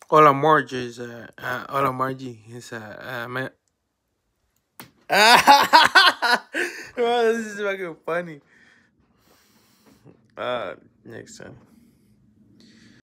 Hola Marge is Hola Margie is man. Oh, this is fucking funny. Next time.